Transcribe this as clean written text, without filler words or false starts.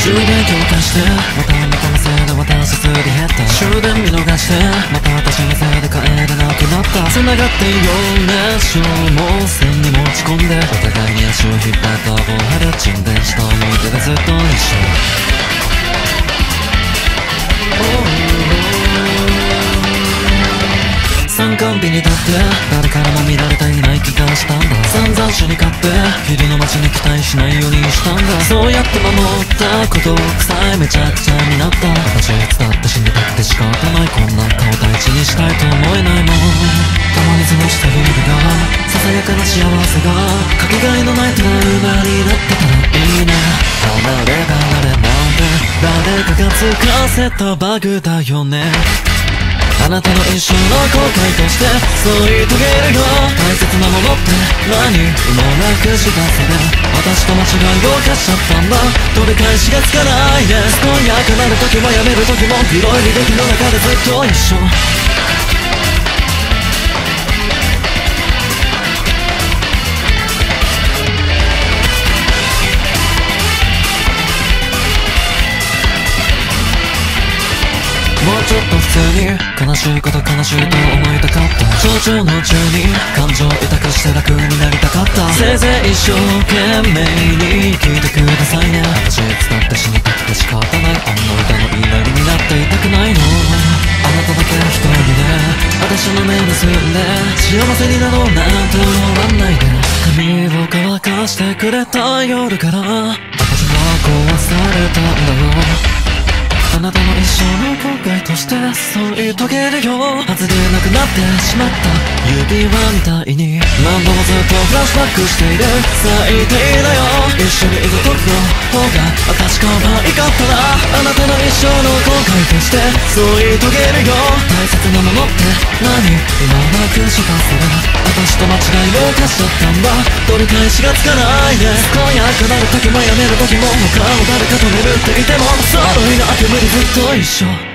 充電強化してまた猫のせいで私すり減った終電見逃してまた私のせいで帰れなくなった繋がっていようね消耗戦に持ち込んでお互いに足を引っ張った棒張る沈殿した思い出がずっと一緒参観日に立って誰からも見られていない気がしたんだ散々死に勝って昼の街に期待しないようにしたんだそうやって守ったことさえめちゃくちゃになった私いつだって死にたくて仕方ないこんな顔大事にしたいと思えないもん共に過ごした日々がささやかな幸せがかけがえのないトラウマになってたらいいね離れ離れなんて誰かがつかせたバグだよねあなたの一生の後悔としてそう言い遂げるよ大切なものって何もなくしたせで私と間違いを犯しちゃったんだ取り返しがつかないね健やかなる時もやめる時も広い履歴の中でずっと一緒もうちょっと普通に悲しいこと悲しいと思いたかった象徴の中に感情を抱かして楽になりたかったせいぜい一生懸命に生きてくださいね私いつだって死にたくて仕方ないあの歌の言いなりになっていたくないのあなただけ一人で私の目盗んで幸せになろうなんて思わないで髪を乾かしてくれた夜から私は壊されたんだよあなたの一生の後悔としてそう言い遂げるよ外れなくなってしまった指輪みたいに何度もずっとフラッシュバックしている最低だよ一緒にいる時の方が私可愛かったらあなたの一生の後悔としてそう言い遂げるよ大切なものって何今なくしたそれ私と間違いを犯しちゃったんだ取り返しがつかないね健やかなる時もやめる時も他を誰か止めるって言っても揃いの悪夢ずっと一緒